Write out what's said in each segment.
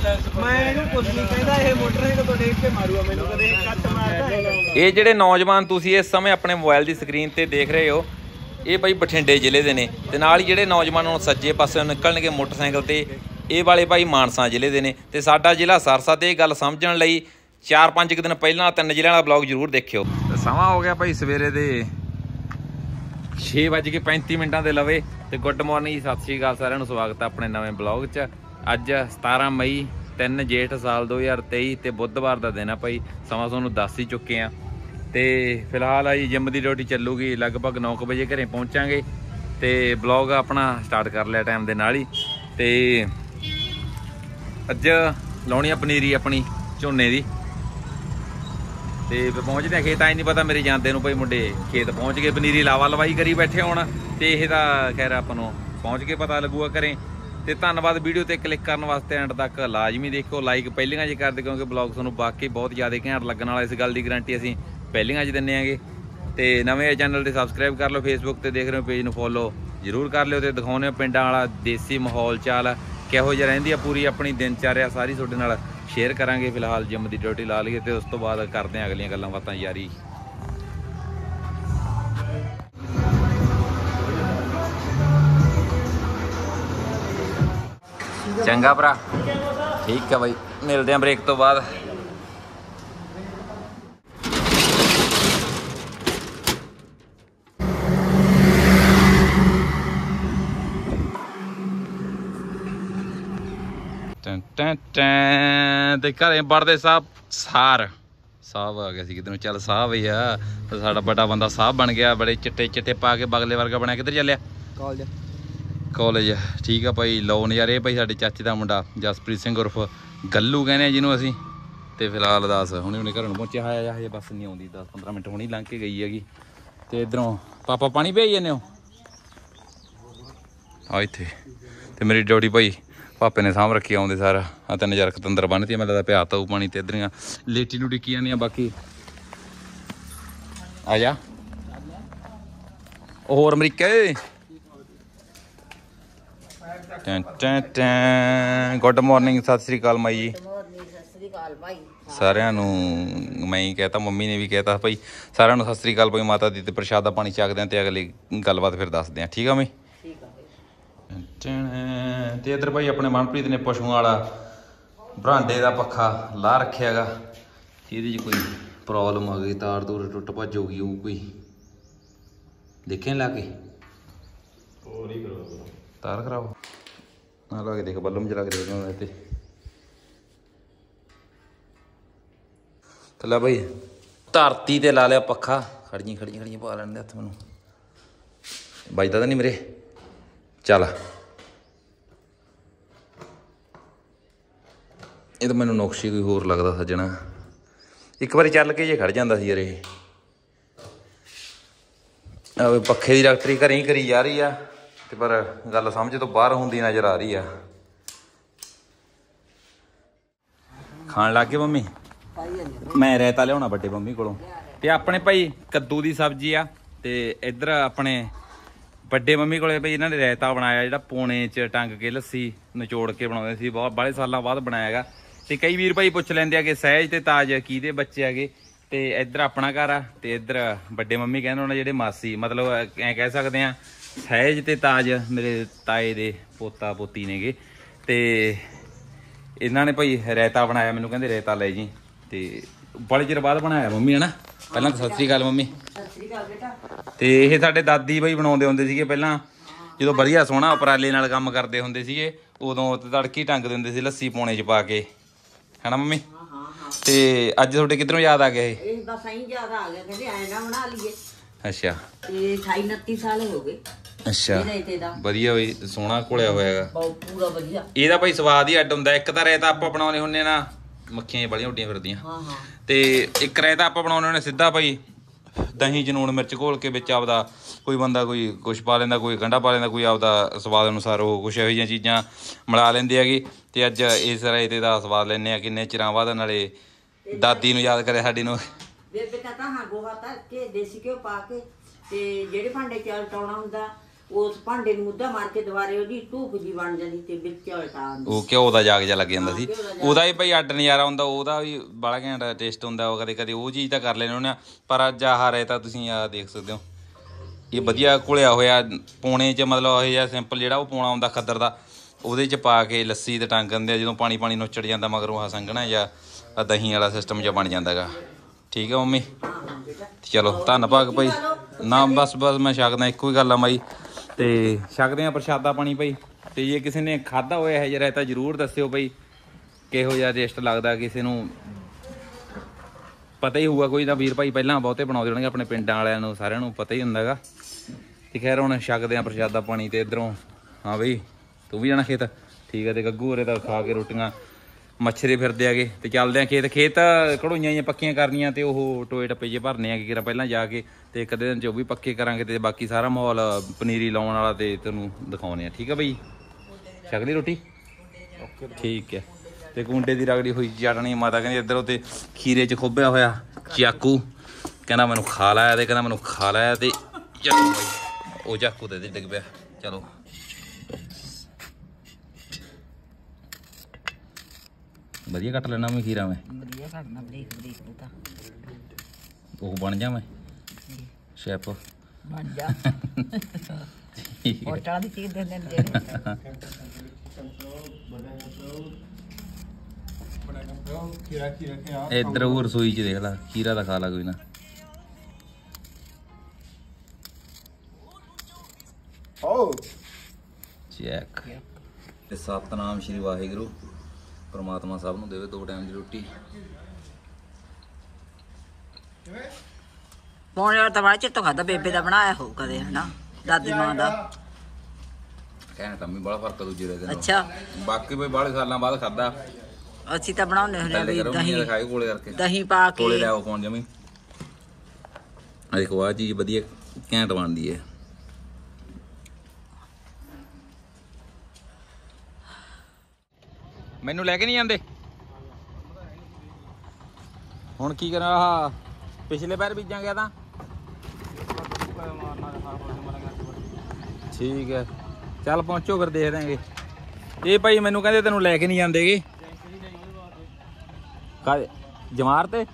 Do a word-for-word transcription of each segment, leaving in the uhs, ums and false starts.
ਇਹ ਜਿਹੜੇ ਨੌਜਵਾਨ ਤੁਸੀਂ ਇਸ ਸਮੇਂ ਆਪਣੇ ਮੋਬਾਈਲ ਦੀ ਸਕਰੀਨ ਤੇ ਦੇਖ ਰਹੇ ਹੋ, ਇਹ ਭਾਈ ਬਠਿੰਡੇ ਜ਼ਿਲ੍ਹੇ ਦੇ ਨੇ ਤੇ ਨਾਲ ਹੀ ਜਿਹੜੇ ਨੌਜਵਾਨ ਹੁਣ ਸੱਜੇ ਪਾਸੇ ਨਿਕਲਣਗੇ ਮੋਟਰਸਾਈਕਲ ਤੇ, ਇਹ ਵਾਲੇ ਭਾਈ ਮਾਨਸਾ ਜ਼ਿਲ੍ਹੇ ਦੇ ਨੇ ਤੇ ਸਾਡਾ ਜ਼ਿਲ੍ਹਾ ਸਰਸਾ। ਤੇ ਇਹ ਗੱਲ ਸਮਝਣ ਲਈ ਚਾਰ ਪੰਜ ਕੁ ਦਿਨ ਪਹਿਲਾਂ ਤਿੰਨ ਜ਼ਿਲ੍ਹਿਆਂ ਵਾਲਾ ਬਲੌਗ ਜ਼ਰੂਰ ਦੇਖਿਓ। ਸਮਾਂ ਹੋ ਗਿਆ ਭਾਈ ਸਵੇਰੇ ਦੇ ਛੇ ਵੱਜ ਕੇ ਪੈਂਤੀ ਮਿੰਟਾਂ ਦੇ ਲਵੇ ਤੇ ਗੁੱਡ ਮਾਰਨਿੰਗ ਜੀ, ਸਤਿ ਸ਼੍ਰੀ ਅਕਾਲ ਸਾਰਿਆਂ ਨੂੰ। ਸਵਾਗਤ ਹੈ ਆਪਣੇ ਨਵੇਂ ਬਲੌਗ 'ਚ। ਅੱਜ ਸਤਾਰਾਂ ਮਈ ਤਿੰਨ ਜੇਠ ਸਾਲ ਦੋ ਹਜ਼ਾਰ ਤੇਈ ਤੇ ਬੁੱਧਵਾਰ ਦਾ ਦਿਨ ਆ ਭਾਈ। ਸਮਾਂ ਤੁਹਾਨੂੰ ਦੱਸ ਹੀ ਚੁੱਕੇ ਆ ਤੇ ਫਿਲਹਾਲ ਆਈ ਜਿੰਮ ਦੀ ਡਿਊਟੀ ਚੱਲੂਗੀ, ਲਗਭਗ ਨੌ ਕੁ ਵਜੇ ਘਰੇ ਪਹੁੰਚਾਂਗੇ ਤੇ ਬਲੌਗ ਆਪਣਾ ਸਟਾਰਟ ਕਰ ਲਿਆ ਟਾਈਮ ਦੇ ਨਾਲ ਹੀ। ਤੇ ਅੱਜ ਲਾਉਣੀ ਆ ਪਨੀਰੀ ਆਪਣੀ ਝੋਨੇ ਦੀ ਤੇ ਪਹੁੰਚਦੇ ਆ ਖੇਤ। ਆਈ ਨਹੀਂ ਪਤਾ ਮੇਰੇ ਜਾਂਦੇ ਨੂੰ ਭਾਈ ਮੁੰਡੇ ਖੇਤ ਪਹੁੰਚ ਗਏ, ਪਨੀਰੀ ਲਾਵਾ ਲਵਾਈ ਕਰੀ ਬੈਠੇ ਹੋਣ ਤੇ ਇਹ ਤਾਂ ਖੈਰ ਆਪਾਂ ਨੂੰ ਪਹੁੰਚ ਕੇ ਪਤਾ ਲੱਗੂਗਾ ਘਰੇ। ਤੇ ਧੰਨਵਾਦ ਵੀਡੀਓ ਤੇ ਕਲਿੱਕ ਕਰਨ ਵਾਸਤੇ, ਐਂਡ ਤੱਕ ਲਾਜ਼ਮੀ ਦੇਖੋ, ਲਾਈਕ ਪਹਿਲੀਆਂ 'ਚ ਕਰਦੇ ਕਿਉਂਕਿ ਬਲੌਗ ਤੁਹਾਨੂੰ ਬਾਕੀ ਬਹੁਤ ਜ਼ਿਆਦਾ ਘੈਂਟ ਲੱਗਣ ਵਾਲਾ, ਇਸ ਗੱਲ ਦੀ ਗਰੰਟੀ ਅਸੀਂ ਪਹਿਲੀਆਂ 'ਚ ਦਿੰਦੇ ਆਂਗੇ। ਤੇ ਨਵੇਂ ਚੈਨਲ ਤੇ ਸਬਸਕ੍ਰਾਈਬ ਕਰ ਲਓ, ਫੇਸਬੁੱਕ ਤੇ ਦੇਖ ਰਹੇ ਹੋ ਪੇਜ ਨੂੰ ਫੋਲੋ ਜ਼ਰੂਰ ਕਰ ਲਿਓ ਤੇ ਦਿਖਾਉਂਦੇ ਹੋ ਪਿੰਡਾਂ ਵਾਲਾ ਦੇਸੀ ਮਾਹੌਲ ਚਾਲ ਕਿਹੋ ਜਿਹਾ ਰਹਿੰਦੀ ਆ, ਪੂਰੀ ਆਪਣੀ ਦਿਨਚਰਿਆ ਸਾਰੀ ਤੁਹਾਡੇ ਨਾਲ ਸ਼ੇਅਰ ਕਰਾਂਗੇ। ਫਿਲਹਾਲ ਜਿੰਮ ਦੀ ਡਿਊਟੀ ਲਾ ਲਈਏ ਤੇ ਉਸ ਤੋਂ ਬਾਅਦ ਕਰਦੇ ਹਾਂ ਅਗਲੀਆਂ ਗੱਲਾਂ ਬਾਤਾਂ ਯਾਰੀ। ਚੰਗਾ ਭਰਾ, ਠੀਕ ਆ ਬਾਈ, ਮਿਲਦੇ ਆ ਬ੍ਰੇਕ ਤੋਂ ਬਾਅਦ। ਤੇ ਘਰੇ ਵੜਦੇ ਸਾਹਿਬ ਸਾਰ ਸਾਹਿਬ ਆ ਗਿਆ ਸੀ ਕਿਤੇ ਨੂੰ, ਚੱਲ ਸਾਹਿਬ ਹੀ ਆ ਸਾਡਾ ਵੱਡਾ ਬੰਦਾ, ਸਾਹਿਬ ਬਣ ਗਿਆ, ਬੜੇ ਚਿੱਟੇ ਚਿੱਟੇ ਪਾ ਕੇ ਬਗਲੇ ਵਰਗਾ ਬਣਿਆ। ਕਿੱਧਰ ਚੱਲਿਆ? ਕਾਲਜ। ਕਾਲਜ ਠੀਕ ਆ ਭਾਈ, ਲਓ ਨਜ਼ਾਰੇ ਭਾਈ। ਸਾਡੇ ਚਾਚੇ ਦਾ ਮੁੰਡਾ ਜਸਪ੍ਰੀਤ ਸਿੰਘ ਉਰਫ ਗੱਲੂ ਕਹਿੰਦੇ ਆ ਜਿਹਨੂੰ ਅਸੀਂ। ਤੇ ਫਿਲਹਾਲ ਦੱਸ ਹੁਣੇ ਹੁਣੇ ਘਰ ਨੂੰ ਪਹੁੰਚਿਆ ਹੋਇਆ, ਹਜੇ ਬੱਸ ਨਹੀਂ ਆਉਂਦੀ, ਦਸ ਪੰਦਰਾਂ ਮਿੰਟ ਹੁਣੀ ਲੰਘ ਕੇ ਗਈ ਹੈਗੀ। ਤੇ ਇੱਧਰੋਂ ਪਾਪਾ ਪਾਣੀ ਭੇਜ ਜਾਂਦੇ ਹੋ ਆ ਇੱਥੇ। ਤੇ ਮੇਰੀ ਡਿਊਟੀ ਭਾਈ ਪਾਪੇ ਨੇ ਸਾਂਭ ਰੱਖੀ ਆਉਂਦੇ ਸਾਰਾ ਆ ਤਿੰਨ ਹਜ਼ਾਰ ਕਤੰਦਰ ਬੰਨ੍ਹਤੀ, ਮੈਨੂੰ ਲੱਗਦਾ ਪਿਆ ਤਾ ਉਹ ਪਾਣੀ ਤੇ ਇੱਧਰੀਆਂ ਲੇਟੀ ਨੂੰ ਡਿੱਕੀ ਜਾਂਦੀਆਂ। ਬਾਕੀ ਆ ਜਾ ਹੋਰ America. Good morning, Sat Sri ਅਕਾਲ ਮਾਈ ਜੀ ਸਾਰਿਆਂ ਨੂੰ। ਮੈਂ ਹੀ ਕਹਿਤਾ, ਮੰਮੀ ਨੇ ਵੀ ਕਹਿਤਾ ਭਾਈ ਸਾਰਿਆਂ ਨੂੰ ਸਤਿ ਸ੍ਰੀ ਅਕਾਲ ਭਾਈ ਮਾਤਾ ਦੀ। ਤੇ ਪ੍ਰਸ਼ਾਦਾ ਪਾਣੀ ਛਕਦੇ ਹਾਂ ਤੇ ਅਗਲੀ ਗੱਲਬਾਤ ਫਿਰ ਦੱਸਦੇ ਹਾਂ, ਠੀਕ ਆ ਮੈਂ। ਤੇ ਇੱਧਰ ਭਾਈ ਆਪਣੇ ਮਨਪ੍ਰੀਤ ਨੇ ਪਸ਼ੂਆਂ ਵਾਲਾ ਬਰਾਂਡੇ ਦਾ ਪੱਖਾ ਲਾ ਰੱਖਿਆ ਹੈਗਾ, ਇਹਦੇ 'ਚ ਕੋਈ ਪ੍ਰੋਬਲਮ ਆ ਗਈ, ਤਾਰ ਤੂਰ ਟੁੱਟ ਭੱਜ ਹੋ ਗਈ ਉਹ ਕੋਈ, ਦੇਖੇ ਲਾ ਕੇ ਤਾਰ ਖਰਾਬ ਨਾ ਲਾ ਕੇ ਦੇਖ, ਬੱਲਮ ਜਲਾ ਕੇ ਦੇਖ ਉਹਨਾਂ ਤੇ। ਲੈ ਭਾਈ ਧਰਤੀ ਤੇ ਲਾ ਲਿਆ ਪੱਖਾ, ਖੜੀਆਂ ਖੜੀਆਂ ਖੜੀਆਂ ਪਾ ਲੈਣ ਦੇ ਹੱਥ, ਮੈਨੂੰ ਵੱਜਦਾ ਤਾਂ ਨਹੀਂ ਮੇਰੇ। ਚੱਲ ਇਹ ਤਾਂ ਮੈਨੂੰ ਨੁਕਸ਼ੀ ਕੋਈ ਹੋਰ ਲੱਗਦਾ ਸੱਜਣਾ, ਇੱਕ ਵਾਰੀ ਚੱਲ ਕੇ ਜੇ ਖੜ ਜਾਂਦਾ ਸੀ ਯਾਰ ਇਹ। ਪੱਖੇ ਦੀ ਡਾਕਟਰੀ ਘਰੇ ਹੀ ਕਰੀ ਜਾ ਰਹੀ ਆ ਤੇ ਪਰ ਗੱਲ ਸਮਝ ਤੋਂ ਬਾਹਰ ਹੁੰਦੀ ਨਜ਼ਰ ਆ ਰਹੀ ਆ। ਖਾਣ ਲੱਗ ਗਏ ਮੰਮੀ? ਮੈਂ ਰਾਇਤਾ ਲਿਆਉਣਾ ਵੱਡੇ ਮੰਮੀ ਕੋਲੋਂ। ਤੇ ਆਪਣੇ ਭਾਈ ਕੱਦੂ ਦੀ ਸਬਜ਼ੀ ਆ ਤੇ ਇੱਧਰ ਆਪਣੇ ਵੱਡੇ ਮੰਮੀ ਕੋਲੇ ਭਾਈ ਇਹਨਾਂ ਨੇ ਰਾਇਤਾ ਬਣਾਇਆ, ਜਿਹੜਾ ਪੌਣੇ 'ਚ ਟੰਗ ਕੇ ਲੱਸੀ ਨਿਚੋੜ ਕੇ ਬਣਾਉਂਦੇ ਸੀ, ਬਹੁਤ ਬਾਹਲੇ ਸਾਲਾਂ ਬਾਅਦ ਬਣਾਇਆ ਹੈਗਾ। ਤੇ ਕਈ ਵੀਰ ਭਾਈ ਪੁੱਛ ਲੈਂਦੇ ਆ ਕਿ ਸਹਿਜ ਤੇ ਤਾਜ ਕਿਹਦੇ ਬੱਚੇ ਹੈਗੇ। ਤੇ ਇੱਧਰ ਆਪਣਾ ਘਰ ਆ ਤੇ ਇੱਧਰ ਵੱਡੇ ਮੰਮੀ ਕਹਿੰਦੇ ਉਹਨਾਂ ਜਿਹੜੇ ਮਾਸੀ, ਮਤਲਬ ਐਂ ਕਹਿ ਸਕਦੇ ਆ ਸਹਿਜ ਤੇ ਤਾਜ ਮੇਰੇ ਤਾਏ ਦੇ ਪੋਤਾ ਪੋਤੀ ਨੇਗੇ। ਤੇ ਇਹਨਾਂ ਨੇ ਭਾਈ ਰਾਇਤਾ ਬਣਾਇਆ, ਮੈਨੂੰ ਕਹਿੰਦੇ ਰਾਇਤਾ ਲੈ ਜੀ। ਤੇ ਬੜੇ ਚਿਰ ਬਾਅਦ ਬਣਾਇਆ ਮੰਮੀ ਹੈ ਨਾ। ਪਹਿਲਾਂ ਤਾਂ ਸਤਿ ਸ੍ਰੀ ਅਕਾਲ ਮੰਮੀ। ਸਤਿ ਸ੍ਰੀ ਅਕਾਲ ਬੇਟਾ। ਤੇ ਇਹ ਸਾਡੇ ਦਾਦੀ ਬਾਈ ਬਣਾਉਂਦੇ ਹੁੰਦੇ ਸੀਗੇ ਪਹਿਲਾਂ, ਜਦੋਂ ਵਧੀਆ ਸੋਹਣਾ ਉਪਰਾਲੇ ਨਾਲ ਕੰਮ ਕਰਦੇ ਹੁੰਦੇ ਸੀਗੇ, ਉਦੋਂ ਤੜਕੀ ਟੰਗ ਦਿੰਦੇ ਸੀ ਲੱਸੀ ਪੌਣੇ 'ਚ ਪਾ ਕੇ, ਹੈਨਾ ਮੰਮੀ? ਤੇ ਅੱਜ ਤੁਹਾਡੇ ਕਿੱਧਰੋਂ ਯਾਦ ਆ ਗਿਆ ਇਹ? ਇਹ ਬਸ ਐਂ ਯਾਦ ਆ ਗਿਆ, ਕਹਿੰਦੇ ਐਂ ਨਾ ਬਣਾ ਲਈਏ। ਅੱਛਾ। ਤੇ ਅਠਾਈ ਉਨੱਤੀ ਸਾਲ ਹੋ ਗਏ। ਅੱਛਾ ਵਧੀਆ ਬਈ, ਸੋਹਣਾ ਘੋਲਿਆ ਹੋਇਆ ਹੈਗਾ, ਪੂਰਾ ਵਧੀਆ। ਇਹਦਾ ਭਾਈ ਸਵਾਦ ਹੀ ਅੱਡ ਹੁੰਦਾ। ਇੱਕ ਤਾਂ ਰਾਇਤਾ ਆਪਾਂ ਬਣਾਉਂਦੇ ਹੁੰਦੇ ਨਾ, ਮੱਖੀਆਂ ਬੜੀਆਂ ਉੱਡੀਆਂ ਫਿਰਦੀਆਂ। ਤੇ ਇੱਕ ਰਾਇਤਾ ਆਪਾਂ ਬਣਾਉਂਦੇ ਹੁੰਦੇ ਸਿੱਧਾ ਭਾਈ ਦਹੀਂ 'ਚ ਲੂਣ ਮਿਰਚ ਘੋਲ ਕੇ ਵਿੱਚ ਆਪਦਾ, ਕੋਈ ਬੰਦਾ ਕੋਈ ਕੁਛ ਪਾ ਲੈਂਦਾ, ਕੋਈ ਗੰਢਾ ਪਾ ਲੈਂਦਾ, ਕੋਈ ਆਪਦਾ ਸਵਾਦ ਅਨੁਸਾਰ ਉਹ ਕੁਛ ਇਹੋ ਜਿਹੀਆਂ ਚੀਜ਼ਾਂ ਮਿਲਾ ਲੈਂਦੇ ਹੈਗੇ। ਤੇ ਅੱਜ ਇਸ ਰਾਇਤੇ ਦਾ ਸਵਾਦ ਲੈਂਦੇ ਹਾਂ ਕਿੰਨੇ ਚਿਰਾਂ ਬਾਅਦ, ਨਾਲੇ ਦਾਦੀ ਨੂੰ ਯਾਦ ਕਰਿਆ ਸਾਡੀ ਨੂੰ। ਬੇਬੇ ਕਹਿੰਦਾ ਹਾਂ ਗੋਹਾ ਧਰ ਕੇ ਦੇਸੀ ਘਿਓ ਪਾ ਕੇ ਤੇ ਜਿਹੜੇ ਭਾਂਡੇ 'ਚ ਉਲਟਾਉਣਾ ਹੁੰਦਾ ਉਸ ਭਾਂਡੇ ਨੂੰ ਮੁੱਦਾ ਮਾਰ ਕੇ ਦੁਬਾਰੇ ਉਹਦੀ ਧੂਪ ਜੀ ਬਣ ਜਾਂਦੀ ਤੇ ਵਿੱਚ ਉਲਟਾ ਉਹ ਘਿਓ ਦਾ ਜਾਗ ਜਾ ਲੱਗ ਜਾਂਦਾ ਸੀ। ਉਹਦਾ ਵੀ ਭਾਈ ਅੱਡ ਨਜ਼ਾਰਾ ਹੁੰਦਾ, ਉਹਦਾ ਵੀ ਬੜਾ ਘੈਂਟ ਟੇਸਟ ਹੁੰਦਾ। ਉਹ ਕਦੇ ਕਦੇ ਉਹ ਚੀਜ਼ ਤਾਂ ਕਰ ਲੈਣੇ ਉਹਨੇ, ਪਰ ਅੱਜ ਆਹ ਰਹੇ ਤਾਂ ਤੁਸੀਂ ਆ ਦੇਖ ਸਕਦੇ ਹੋ ਇਹ ਵਧੀਆ ਘੁਲਿਆ ਹੋਇਆ ਪੌਣੇ 'ਚ, ਮਤਲਬ ਇਹ ਜਿਹਾ ਸਿੰਪਲ ਜਿਹੜਾ ਉਹ ਪੌਣਾ ਹੁੰਦਾ ਖੱਦਰ ਦਾ, ਉਹਦੇ 'ਚ ਪਾ ਕੇ ਲੱਸੀ ਤੇ ਟੰਗ ਦਿੰਦੇ ਆ। ਜਦੋਂ ਪਾਣੀ ਪਾਣੀ ਨੁੱਚੜ ਜਾਂਦਾ ਮਗਰੋਂ ਆਹ ਸੰਘਣਾ ਜਾਂ ਦਹੀਂ ਵਾਲਾ ਸਿਸਟਮ ਜਿਹਾ ਬਣ ਜਾਂਦਾ ਗਾ। ਠੀਕ ਹੈ ਮੰਮੀ, ਚਲੋ ਧੰਨ ਭਾਗ ਭਾਈ। ਨਾ ਬਸ ਬਸ ਮੈਂ ਛਕਦਾ, ਇੱਕੋ ਹੀ ਗੱਲ ਆ ਮਾਈ, ਤੇ ਛਕਦੇ ਆ ਪ੍ਰਸ਼ਾਦਾ ਪਾਣੀ ਭਾਈ। ਤੇ ਜੇ ਕਿਸੇ ਨੇ ਖਾਧਾ ਹੋਇਆ ਹੈ ਜਿਹੜਾ ਤਾਂ ਜ਼ਰੂਰ ਦੱਸਿਓ ਭਾਈ ਕਿਹੋ ਜਿਹਾ ਟੇਸਟ ਲੱਗਦਾ। ਕਿਸੇ ਨੂੰ ਪਤਾ ਹੀ ਹੋਊਗਾ ਕੋਈ ਤਾਂ ਵੀਰ ਭਾਈ ਪਹਿਲਾਂ ਬਹੁਤੇ ਬਣਾਉਂਦੇ ਹੋਣਗੇ, ਆਪਣੇ ਪਿੰਡਾਂ ਵਾਲਿਆਂ ਨੂੰ ਸਾਰਿਆਂ ਨੂੰ ਪਤਾ ਹੀ ਹੁੰਦਾ ਗਾ। ਤੇ ਖੈਰ ਹੁਣ ਛਕਦੇ ਆ ਪ੍ਰਸ਼ਾਦਾ ਪਾਣੀ। ਤੇ ਇੱਧਰੋਂ ਹਾਂ ਬਈ ਤੂੰ ਵੀ ਜਾਣਾ ਖੇਤ? ਠੀਕ ਹੈ। ਤੇ ਗੱਗੂ ਹੋਰੇ ਤਾਂ ਖਾ ਕੇ ਰੋਟੀਆਂ ਮੱਛਰੇ ਫਿਰਦੇ ਆਗੇ। ਤੇ ਚੱਲਦੇ ਆ ਖੇਤ। ਖੇਤ ਘੜੋਈਆਂ ਜਿਹੀਆਂ ਪੱਕੀਆਂ ਕਰਨੀਆਂ ਤੇ ਉਹ ਟੋਏ ਟੱਪੇ ਜਿਹੇ ਭਰਨੇ ਆ ਕਿ ਪਹਿਲਾਂ ਜਾ ਕੇ, ਤੇ ਇੱਕ ਦਿਨ 'ਚ ਉਹ ਵੀ ਪੱਕੇ ਕਰਾਂਗੇ। ਤੇ ਬਾਕੀ ਸਾਰਾ ਮਾਹੌਲ ਪਨੀਰੀ ਲਾਉਣ ਵਾਲਾ ਤੇ ਤੈਨੂੰ ਦਿਖਾਉਂਦੇ ਆ। ਠੀਕ ਆ ਬਈ, ਛਕ ਲਈ ਰੋਟੀ? ਠੀਕ ਹੈ। ਤੇ ਕੁੰਡੇ ਦੀ ਰਗੜੀ ਹੋਈ ਚਟਣੀ, ਮਾਤਾ ਕਹਿੰਦੀ ਇੱਧਰ ਉੱਤੇ ਖੀਰੇ 'ਚ ਖੋਬਿਆ ਹੋਇਆ ਚਾਕੂ, ਕਹਿੰਦਾ ਮੈਨੂੰ ਖਾ ਲਾਇਆ। ਤੇ ਕਹਿੰਦਾ ਮੈਨੂੰ ਖਾ ਲਾਇਆ। ਤੇ ਚਲੋ ਬਾਈ ਉਹ ਚਾਕੂ ਤੇ ਡਿੱਗ ਪਿਆ। ਚਲੋ ਵਧੀਆ ਕੱਟ ਲੈਣਾ ਮੈਂ ਖੀਰਾ। ਮੈਂ ਵਧੀਆ ਕੱਟਣਾ, ਬਰੀਕ ਬਰੀਕ ਤਾਂ ਉਹ ਬਣ ਜਾ ਮੈਂ ਸ਼ੈਫ ਬਣ ਜਾ। ਹੋਟਲਾਂ ਦੀ ਚੀਜ਼ ਦੇ ਦਿੰਦੇ ਜਿਹੜੇ। ਇੱਧਰ ਉਹ ਰਸੋਈ 'ਚ ਦੇਖ ਲਾ, ਖੀਰਾ ਦਾ ਖਾ ਲਾ ਕੋਈ ਨਾ। ਚੈੱਕ। ਤੇ ਸਤਨਾਮ ਸ਼੍ਰੀ ਵਾਹਿਗੁਰੂ, ਪਰਮਾਤਮਾ ਸਭ ਨੂੰ ਦੇਵੇ ਦੋ ਟਾਈਮ ਦੀ ਰੋਟੀ। ਪੌਣੇ ਵਾਲਾ ਤਾਂ ਬੜਾ ਚਿੱਤੋਂ ਖਾਦਾ, ਬੇਬੇ ਦਾ ਬਣਾਇਆ ਹੋਊ ਕਦੇ, ਹਨਾ ਦਾਦੀ ਮਾਂ ਦਾ। ਕਹਿਣ ਤਾਂ ਵੀ ਬੜਾ ਫਰਕ ਆ ਦੂਜੇ ਦੇ ਨਾਲ। ਅੱਛਾ, ਬਾਕੀ ਬਈ ਬਾਹਲੇ ਸਾਲਾਂ ਬਾਅਦ ਖਾਦਾ। ਅਸੀਂ ਤਾਂ ਬਣਾਉਂਦੇ ਹੁੰਦੇ ਆ ਵੀ ਦਹੀਂ ਦਿਖਾਏ ਕੋਲੇ ਕਰਕੇ, ਦਹੀਂ ਪਾ ਕੇ ਕੋਲੇ ਲੈ ਆਓ ਪਾਉਣ ਜਮੀ। ਆ ਦੇਖੋ ਆਹ ਚੀਜ਼ ਵਧੀਆ ਘੈਂਟ ਬਣਦੀ ਹੈ। ਮੈਨੂੰ ਲੈ ਕੇ ਨਹੀਂ ਜਾਂਦੇ ਹੁਣ ਕੀ ਕਰਾਂ? ਆਹ ਪਿਛਲੇ ਪੈਰ ਬੀਜਾਂ ਗਿਆ ਤਾਂ ਠੀਕ ਹੈ। ਚੱਲ ਪਹੁੰਚੋ ਫਿਰ ਦੇਖ ਦਾਂਗੇ। ਇਹ ਭਾਈ ਮੈਨੂੰ ਕਹਿੰਦੇ ਤੈਨੂੰ ਲੈ ਕੇ ਨਹੀਂ ਜਾਂਦੇਗੇ ਕਾਹਦੇ ਜਮਾਰ ਤੇ।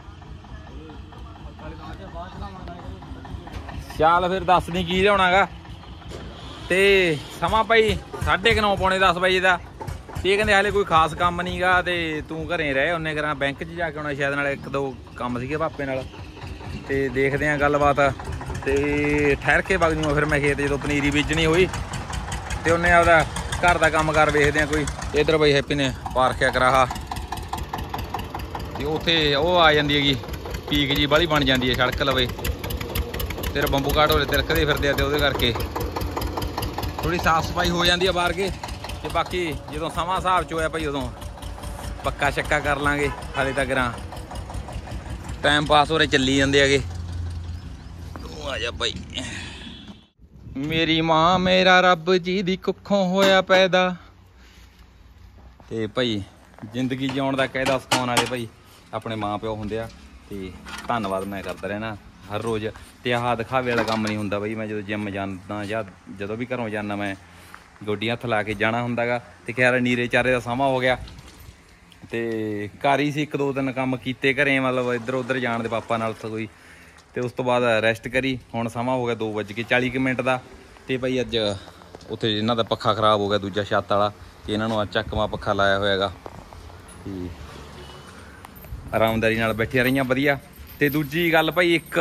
ਚੱਲ ਫਿਰ ਦੱਸ ਨਹੀਂ ਕੀ ਲਿਆਉਣਾ ਗਾ। ਤੇ ਸਮਾਂ ਭਾਈ ਸਾਢੇ ਕੁ ਨੌ ਪੌਣੇ ਦਸ ਵਜੇ ਦਾ। ਤੇ ਇਹ ਕਹਿੰਦੇ ਹਾਲੇ ਕੋਈ ਖਾਸ ਕੰਮ ਨਹੀਂ ਗਾ ਤੇ ਤੂੰ ਘਰੇ ਰਹਿ। ਉਹਨੇ ਕਰਾਂ ਬੈਂਕ 'ਚ ਜਾ ਕੇ ਆਉਣਾ ਸ਼ਾਇਦ, ਨਾਲ ਇੱਕ ਦੋ ਕੰਮ ਸੀਗੇ ਪਾਪੇ ਨਾਲ। ਤੇ ਦੇਖਦੇ ਹਾਂ ਗੱਲਬਾਤ। ਤੇ ਠਹਿਰ ਕੇ ਵਗ ਜੂਗਾ ਫਿਰ ਮੈਂ ਖੇਤ ਜਦੋਂ ਪਨੀਰੀ ਬੀਜਣੀ ਹੋਈ। ਤੇ ਉਹਨੇ ਆਪਦਾ ਘਰ ਦਾ ਕੰਮ ਕਰ ਵੇਖਦੇ ਹਾਂ ਕੋਈ। ਇੱਧਰ ਬਈ ਹੈਪੀ ਨੇ ਪਾਰਕਿਆ ਕਰਾਹਾ। ਤੇ ਉੱਥੇ ਉਹ ਆ ਜਾਂਦੀ ਹੈਗੀ ਪੀਕ ਜੀ ਬਾਹਲੀ ਬਣ ਜਾਂਦੀ ਹੈ ਸੜਕ ਲਵੇ। ਤੇਰਾ ਬੰਬੂ ਕਾਟ ਹੋਲੇ ਤਿਲਕਦੇ ਫਿਰਦੇ ਆ ਤੇ ਉਹਦੇ ਕਰਕੇ ਥੋੜੀ ਸਾਫ ਸਫਾਈ ਹੋ ਜਾਂਦੀ ਆ ਬਾਹਰ ਕੇ। ਤੇ ਬਾਕੀ ਜਦੋਂ ਸਮਾਂ ਹਿਸਾਬ 'ਚ ਹੋਇਆ ਭਾਈ ਉਦੋਂ ਪੱਕਾ ਛੱਕਾ ਕਰ ਲਾਂਗੇ। ਹਾਲੇ ਤੱਕ ਰਾਂ ਟਾਈਮ ਪਾਸ ਹੋ ਰਹੇ ਚੱਲੀ ਜਾਂਦੇ ਹੈਗੇ। ਤੂੰ ਆ ਜਾ ਭਾਈ। ਮੇਰੀ ਮਾਂ ਮੇਰਾ ਰੱਬ ਜੀ ਦੀ ਕੁੱਖੋਂ ਹੋਇਆ ਪੈਦਾ। ਤੇ ਭਾਈ ਜ਼ਿੰਦਗੀ ਜਿਉਣ ਦਾ ਕਾਇਦਾ ਸਿਖਾਉਣ ਵਾਲੇ ਭਾਈ ਆਪਣੇ ਮਾਂ ਪਿਓ ਹੁੰਦੇ ਆ। ਤੇ ਧੰਨਵਾਦ ਮੈਂ ਕਰਦਾ ਰਹਿਣਾ ਹਰ ਰੋਜ਼। ਤੇ ਆਹ ਦਿਖਾਵੇ ਵਾਲਾ ਕੰਮ ਨਹੀਂ ਹੁੰਦਾ ਬਈ। ਮੈਂ ਜਦੋਂ ਜਿੰਮ ਜਾਂਦਾ ਜਾਂ ਜਦੋਂ ਵੀ ਘਰੋਂ ਜਾਂਦਾ ਮੈਂ ਗੋਡੀਆਂ ਹੱਥ ਲਾ ਕੇ ਜਾਣਾ ਹੁੰਦਾ ਗਾ। ਤੇ ਖੈਰ ਨੀਰੇ ਚਾਰੇ ਦਾ ਸਮਾਂ ਹੋ ਗਿਆ ਤੇ ਘਰ ਹੀ ਸੀ। ਇੱਕ ਦੋ ਦਿਨ ਕੰਮ ਕੀਤੇ ਘਰੇ, ਮਤਲਬ ਇੱਧਰ ਉੱਧਰ ਜਾਣ ਦੇ ਪਾਪਾ ਨਾਲ ਕੋਈ। ਤੇ ਉਸ ਤੋਂ ਬਾਅਦ ਰੈਸਟ ਕਰੀ। ਹੁਣ ਸਮਾਂ ਹੋ ਗਿਆ ਦੋ ਵੱਜ ਕੇ ਚਾਲੀ ਕੁ ਮਿੰਟ ਦਾ। ਤੇ ਭਾਈ ਅੱਜ ਉੱਥੇ ਇਹਨਾਂ ਦਾ ਪੱਖਾ ਖਰਾਬ ਹੋ ਗਿਆ ਦੂਜਾ ਛੱਤ ਵਾਲਾ। ਤੇ ਇਹਨਾਂ ਨੂੰ ਅੱਜ ਚੱਕਵਾਂ ਪੱਖਾ ਲਾਇਆ ਹੋਇਆ ਗਾ। ਤੇ ਆਰਾਮਦਾਰੀ ਨਾਲ ਬੈਠੀਆਂ ਰਹੀਆਂ ਵਧੀਆ। ਤੇ ਦੂਜੀ ਗੱਲ ਭਾਈ, ਇੱਕ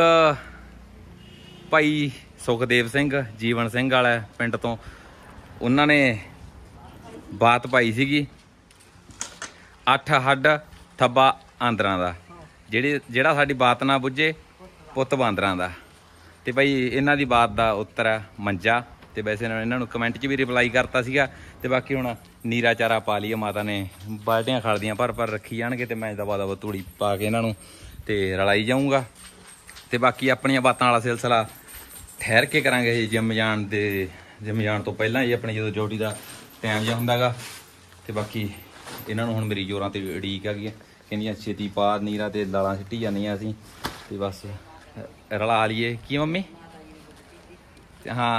ਭਾਈ ਸੁਖਦੇਵ ਸਿੰਘ ਜੀਵਨ ਸਿੰਘ ਵਾਲਾ ਪਿੰਡ ਤੋਂ, ਉਹਨਾਂ ਨੇ ਬਾਤ ਪਾਈ ਸੀਗੀ ਅੱਠ ਹੱਡ ਥੱਬਾ ਆਂਦਰਾਂ ਦਾ। ਜਿਹੜੀ ਜਿਹੜਾ ਸਾਡੀ ਬਾਤ ਨਾ ਬੁੱਝੇ ਪੁੱਤ ਬਾਂਦਰਾਂ ਦਾ। ਤੇ ਭਾਈ ਇਹਨਾਂ ਦੀ ਬਾਤ ਦਾ ਉੱਤਰ ਹੈ ਮੰਜਾ। ਤੇ ਵੈਸੇ ਇਹਨਾਂ ਨੂੰ ਕਮੈਂਟ 'ਚ ਵੀ ਰਿਪਲਾਈ ਕਰਤਾ ਸੀਗਾ। ਤੇ ਬਾਕੀ ਹੁਣ ਨੀਰਾ ਚਾਰਾ ਪਾ ਲਈਏ। ਮਾਤਾ ਨੇ ਬਾਲਟੀਆਂ ਖੜਦੀਆਂ ਭਰ ਭਰ ਰੱਖੀ ਜਾਣਗੇ। ਤੇ ਮੈਂ ਦਵਾ ਦਵਾ ਤੂੜੀ ਪਾ ਕੇ ਇਹਨਾਂ ਨੂੰ ਤੇ ਰਲਾਈ ਜਾਊਂਗਾ। ਤੇ ਬਾਕੀ ਆਪਣੀਆਂ ਬਾਤਾਂ ਵਾਲਾ ਸਿਲਸਿਲਾ ਠਹਿਰ ਕੇ ਕਰਾਂਗੇ ਜੀ। ਜਿੰਮ ਜਾਣ ਦੇ ਜਿੰਮ ਜਾਣ ਤੋਂ ਪਹਿਲਾਂ ਹੀ ਆਪਣੀ ਜਦੋਂ ਡਿਊਟੀ ਦਾ ਟਾਈਮ ਜਿਹਾ ਹੁੰਦਾ ਗਾ। ਤੇ ਬਾਕੀ ਇਹਨਾਂ ਨੂੰ ਹੁਣ ਮੇਰੀ ਜ਼ੋਰਾਂ ਤੇ ਉਡੀਕ ਹੈਗੀ। ਕਹਿੰਦੀਆਂ ਛੇਤੀ ਪਾ ਨੀਰਾ ਤੇ ਦਾਲਾਂ ਸਿੱਟੀ ਜਾਂਦੀਆਂ ਅਸੀਂ। ਤੇ ਬਸ ਰਲਾ ਲਈਏ ਕੀ ਮੰਮੀ? ਹਾਂ।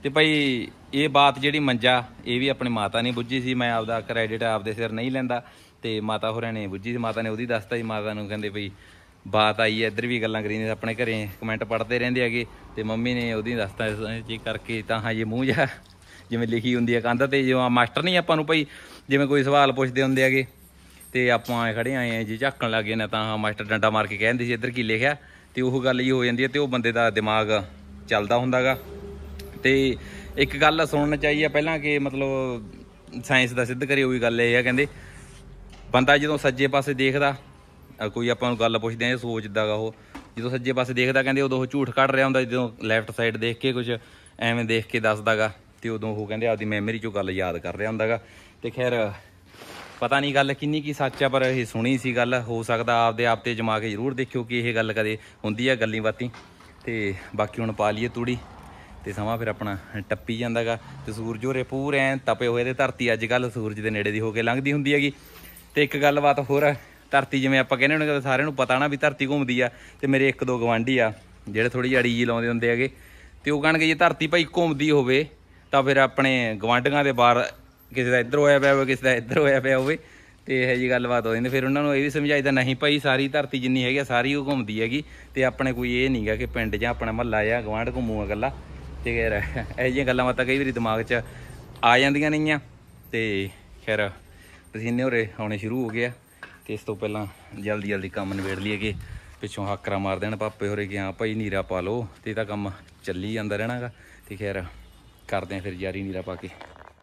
ਤੇ ਭਾਈ ਇਹ ਬਾਤ ਜਿਹੜੀ ਮੰਜਾ ਇਹ ਵੀ ਆਪਣੀ ਮਾਤਾ ਨੇ ਬੁੱਝੀ ਸੀ। ਮੈਂ ਆਪਦਾ ਕ੍ਰੈਡਿਟ ਆਪਦੇ ਸਿਰ ਨਹੀਂ ਲੈਂਦਾ ਤੇ ਮਾਤਾ ਹੋਰਾਂ ਨੇ ਬੁੱਝੀ ਸੀ। ਮਾਤਾ ਨੇ ਉਹਦੀ ਦੱਸਤਾ ਜੀ। ਮਾਤਾ ਨੂੰ ਕਹਿੰਦੇ ਬਈ ਬਾਤ ਆਈ ਹੈ, ਇੱਧਰ ਵੀ ਗੱਲਾਂ ਕਰੀ ਨੇ, ਆਪਣੇ ਘਰੇ ਕਮੈਂਟ ਪੜ੍ਹਦੇ ਰਹਿੰਦੇ ਹੈਗੇ ਤੇ ਮੰਮੀ ਨੇ ਉਹਦੀ ਦੱਸਤਾ ਜੀ ਕਰਕੇ। ਤਾਂ ਹਾਂ ਜੇ ਮੂੰਹ ਜਾ ਜਿਵੇਂ ਲਿਖੀ ਹੁੰਦੀ ਹੈ ਕੰਧ ਤੇ, ਜਿਵੇਂ ਮਾਸਟਰ ਨਹੀਂ ਆਪਾਂ ਨੂੰ ਭਾਈ ਜਿਵੇਂ ਕੋਈ ਸਵਾਲ ਪੁੱਛਦੇ ਹੁੰਦੇ ਹੈਗੇ ਤੇ ਆਪਾਂ ਖੜੇ ਆਏ ਆ ਜੀ ਝਾਕਣ ਲੱਗ ਗਏ ਨਾ, ਤਾਂ ਮਾਸਟਰ ਡੰਡਾ ਮਾਰ ਕੇ ਕਹਿੰਦੇ ਸੀ ਇੱਧਰ ਕੀ ਲਿਖਿਆ, ਤੇ ਉਹ ਗੱਲ ਹੀ ਹੋ ਜਾਂਦੀ ਹੈ ਤੇ ਉਹ ਬੰਦੇ ਦਾ ਦਿਮਾਗ ਚੱਲਦਾ ਹੁੰਦਾ ਗਾ। ਤੇ ਇੱਕ ਗੱਲ ਸੁਣਨ ਚਾਹੀਏ ਪਹਿਲਾਂ ਕਿ ਮਤਲਬ ਸਾਇੰਸ ਦਾ ਸਿੱਧ ਕਰੇ ਉਹੀ ਗੱਲ ਇਹ ਆ, ਕਹਿੰਦੇ ਬੰਦਾ ਜਦੋਂ ਸੱਜੇ ਪਾਸੇ ਦੇਖਦਾ, ਕੋਈ ਆਪਾਂ ਨੂੰ ਗੱਲ ਪੁੱਛਦੇ ਆ ਸੋਚਦਾ ਗਾ, ਉਹ ਜਦੋਂ ਸੱਜੇ ਪਾਸੇ ਦੇਖਦਾ ਕਹਿੰਦੇ ਉਦੋਂ ਉਹ ਝੂਠ ਕੱਢ ਰਿਹਾ ਹੁੰਦਾ। ਜਦੋਂ ਲੈਫਟ ਸਾਈਡ ਦੇਖ ਕੇ ਕੁਝ ਐਵੇਂ ਦੇਖ ਕੇ ਦੱਸਦਾ ਗਾ ਤੇ ਉਦੋਂ ਉਹ ਕਹਿੰਦੇ ਆਪਦੀ ਮੈਮਰੀ ਚੋਂ ਗੱਲ ਯਾਦ ਕਰ ਰਿਹਾ ਹੁੰਦਾ ਗਾ। ਤੇ ਖੈਰ ਪਤਾ ਨਹੀਂ ਗੱਲ ਕਿੰਨੀ ਕੀ ਸੱਚ ਆ, ਪਰ ਇਹ ਸੁਣੀ ਸੀ ਗੱਲ। ਹੋ ਸਕਦਾ ਆਪਦੇ ਆਪ ਤੇ ਜਮਾ ਕੇ ਜ਼ਰੂਰ ਦੇਖਿਓ ਕਿ ਇਹ ਗੱਲ ਕਦੇ ਹੁੰਦੀ ਆ ਗੱਲੀ ਬਾਤੀ। ਤੇ ਬਾਕੀ ਹੁਣ ਪਾ ਲਈਏ ਤੂੜੀ ਤੇ ਸਮਾਂ ਫਿਰ ਆਪਣਾ ਟੱਪੀ ਜਾਂਦਾ ਗਾ। ਤੇ ਸੂਰਜ ਹੋਰੇ ਪੂਰੇ ਐਂ ਤਪੇ ਹੋਏ ਤੇ ਧਰਤੀ ਅੱਜ ਕੱਲ੍ਹ ਸੂਰਜ ਦੇ ਨੇੜੇ ਦੀ ਹੋ ਕੇ ਲੰਘਦੀ ਹੁੰਦੀ ਹੈਗੀ। ਤੇ ਇੱਕ ਗੱਲਬਾਤ ਹੋਰ, ਧਰਤੀ ਜਿਵੇਂ ਆਪਾਂ ਕਹਿੰਦੇ ਹੁੰਦੇ ਸਾਰਿਆਂ ਨੂੰ ਪਤਾ ਨਾ ਵੀ ਧਰਤੀ ਘੁੰਮਦੀ ਆ। ਤੇ ਮੇਰੇ ਇੱਕ ਦੋ ਗਵਾਂਢੀ ਆ ਜਿਹੜੇ ਥੋੜ੍ਹੀ ਜਿਹੀ ਅੜੀ ਜੀ ਲਾਉਂਦੇ ਹੁੰਦੇ ਹੈਗੇ ਤੇ ਉਹ ਕਹਿਣਗੇ ਜੇ ਧਰਤੀ ਭਾਈ ਘੁੰਮਦੀ ਹੋਵੇ ਤਾਂ ਫਿਰ ਆਪਣੇ ਗਵਾਂਢੀਆਂ ਦੇ ਬਾਹਰ ਕਿਸੇ ਦਾ ਇੱਧਰ ਹੋਇਆ ਪਿਆ ਹੋਵੇ, ਕਿਸੇ ਦਾ ਇੱਧਰ ਹੋਇਆ ਪਿਆ ਹੋਵੇ ਤੇ ਇਹੋ ਜਿਹੀ ਗੱਲਬਾਤ ਹੋ ਜਾਂਦੀ। ਫਿਰ ਉਹਨਾਂ ਨੂੰ ਇਹ ਵੀ ਸਮਝਾਈਦਾ ਨਹੀਂ ਭਾਈ ਸਾਰੀ ਧਰਤੀ ਜਿੰਨੀ ਹੈਗੀ ਸਾਰੀ ਉਹ ਘੁੰਮਦੀ ਹੈਗੀ ਤੇ ਆਪਣੇ ਕੋਈ ਇਹ ਨਹੀਂ ਗਾ ਕਿ ਪਿੰਡ ਜਾਂ ਆਪਣਾ ਮਹੱਲਾ ਜਾਂ ਗਵਾਂਢ ਘੁੰਮੂਗਾ ਇਕੱਲਾ। ਤੇ ਖੈਰ ਇਹੋ ਜਿਹੀਆਂ ਗੱਲਾਂ ਬਾਤਾਂ ਕਈ ਵਾਰੀ ਦਿਮਾਗ 'ਚ ਆ ਜਾਂਦੀਆਂ ਨੇਗੀਆਂ। ਤੇ ਖੈਰ ਪਸੀਨੇ ਹੋਰੇ ਆਉਣੇ ਸ਼ੁਰੂ ਹੋ ਗਏ ਆ ਤੇ ਇਸ ਤੋਂ ਪਹਿਲਾਂ ਜਲਦੀ ਜਲਦੀ ਕੰਮ ਨਿਬੇੜ ਲਈਏ ਕਿ ਪਿੱਛੋਂ ਹਾਕਰਾ ਮਾਰ ਦੇਣ ਪਾਪੇ ਹੋਰੇ ਕਿ ਹਾਂ ਭਾਈ ਨੀਰਾ ਪਾ ਲਓ, ਤੇ ਇਹ ਤਾਂ ਕੰਮ ਚੱਲੀ ਜਾਂਦਾ ਰਹਿਣਾ ਗਾ। ਤੇ ਖੈਰ ਕਰਦੇ ਆ ਫਿਰ ਜਾਰੀ ਨੀਰਾ ਪਾ ਕੇ।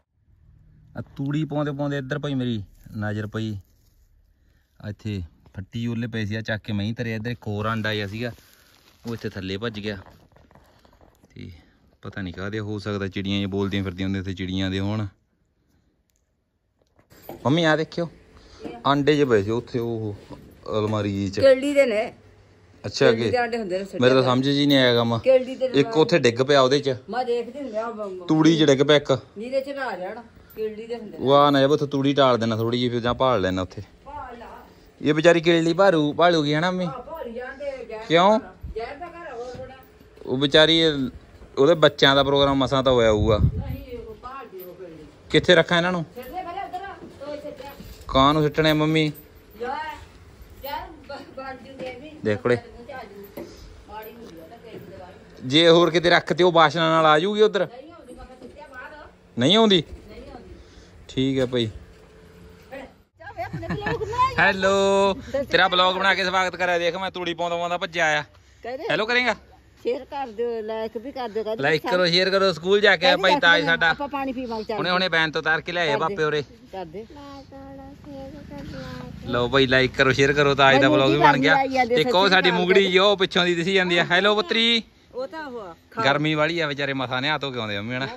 ਆ ਤੂੜੀ ਪਾਉਂਦੇ ਪਾਉਂਦੇ ਇੱਧਰ ਭਾਈ ਮੇਰੀ ਨਜ਼ਰ ਪਈ ਇੱਥੇ ਫੱਟੀ ਉਹਲੇ ਪਏ ਸੀ ਆ, ਚੱਕ ਕੇ ਮੈਂ ਹੀ ਧਰਿਆ। ਇੱਧਰ ਇੱਕ ਹੋਰ ਆਂਡਾ ਜਿਹਾ ਸੀਗਾ ਉਹ ਇੱਥੇ ਥੱਲੇ ਭੱਜ ਗਿਆ ਤੇ ਪਤਾ ਨਹੀਂ ਕਾਹਦੇ ਹੋ ਸਕਦਾ ਚਿੜੀਆਂ ਜਿਹੀਆਂ ਬੋਲਦੀਆਂ ਫਿਰਦੀਆਂ ਹੁੰਦੀਆਂ ਇੱਥੇ ਚਿੜੀਆਂ ਦੇ ਹੋਣ। ਮੰਮੀ ਆ ਦੇਖਿਓ ਆਂਡੇ ਜਿਹੇ ਪਏ ਸੀ ਉੱਥੇ ਉਹ ਅਲਮਾਰੀ ਜੀ ਚ। ਕਿਹੜੀ ਦੇ ਨੇ? ਅੱਛਾ ਅੱਗੇ ਮੇਰੇ ਤਾਂ ਸਮਝ ਜੀ ਨਹੀਂ ਆਇਆ ਕੰਮ। ਇੱਕ ਉੱਥੇ ਡਿੱਗ ਪਿਆ ਉਹਦੇ ਚ, ਮੈਂ ਦੇਖਦੀ ਹੁੰਦੀ ਤੂੜੀ ਚ ਡਿੱਗ ਪਿਆ ਇੱਕ। ਨੀਰੇ ਚ ਨਾ ਜਾਣ ਕਿਹੜੀ ਦੇ ਹੁੰਦੇ ਵਾਹ ਨਾ ਜਬ ਉੱਥੇ ਤੂੜੀ ਟਾਲ ਦੇਣਾ ਥੋੜੀ ਜਿਹੀ, ਫਿਰ ਜਾਂ ਭਾਲ ਲੈਣਾ ਉੱਥੇ। ਇਹ ਵਿਚਾਰੀ ਕਿਹੜੀ ਭਾਰੂ ਭਾਲੂਗੀ ਹਨਾ ਮੰਮੀ? ਕਿਉਂ? ਉਹ ਵਿਚਾਰੀ ਉਹਦੇ ਬੱਚਿਆਂ ਦਾ ਪ੍ਰੋਗਰਾਮ ਮਸਾਂ ਤਾਂ ਹੋਇਆ ਹੋਊਗਾ। ਕਿੱਥੇ ਰੱਖਾਂ ਇਹਨਾਂ ਨੂੰ? ਕਾਂ ਨੂੰ ਸਿੱਟਣੇ ਮੰਮੀ? ਦੇਖ ਕੋਲੇ ਜੇ ਹੋਰ ਕਿਤੇ ਰੱਖ ਤੇ ਉਹ ਬਾਸ਼ਨਾ ਨਾਲ ਆ ਜਾਊਗੀ ਉਧਰ। ਨਹੀਂ ਆਉਂਦੀ? ਠੀਕ ਹੈ ਭਾਈ। ਹੈਲੋ, ਤੇਰਾ ਬਲੌਗ ਬਣਾ ਕੇ ਸਵਾਗਤ ਕਰਿਆ। ਦੇਖ ਮੈਂ ਤੂੜੀ ਪਾਉਂਦਾ ਪਾਉਂਦਾ ਭੱਜਿਆ ਆਇਆ। ਹੈਲੋ ਕਰੇਗਾ? ਸ਼ੇਅਰ ਕਰ ਦਿਓ, ਲਾਈਕ ਵੀ ਕਰ ਦਿਓ। ਲਾਈਕ ਕਰੋ, ਸ਼ੇਅਰ ਕਰੋ। ਸਕੂਲ ਜਾ ਕੇ ਆਇਆ ਭਾਈ ਤਾਜ ਸਾਡਾ, ਆਪਾਂ ਪਾਣੀ ਪੀਵਾਂਗੇ। ਹੁਣੇ ਹੁਣੇ ਬੈਨ ਤੋਂ ਉਤਾਰ ਕੇ ਲਿਆਏ ਬਾਪੇ ਉਰੇ। ਕਰ ਦੇ ਲਓ ਭਾਈ, ਲਾਈਕ ਕਰੋ, ਸ਼ੇਅਰ ਕਰੋ। ਤਾਜ ਦਾ ਬਲੌਗ ਵੀ ਬਣ ਗਿਆ। ਤੇ ਕੋ ਸਾਡੀ ਮੁੰਗੜੀ ਜੋ ਪਿੱਛੋਂ ਦੀ ਦਿਸੀ ਜਾਂਦੀ ਆ। ਹੈਲੋ ਪੁੱਤਰੀ। ਉਹ ਤਾਂ ਗਰਮੀ ਵਾਲੀ ਆ ਵਿਚਾਰੇ ਮਸਾ ਨੇ ਹੱਥ ਹੋ ਕੇ ਆਉਂਦੇ ਮੰਮੀ ਹਨਾ।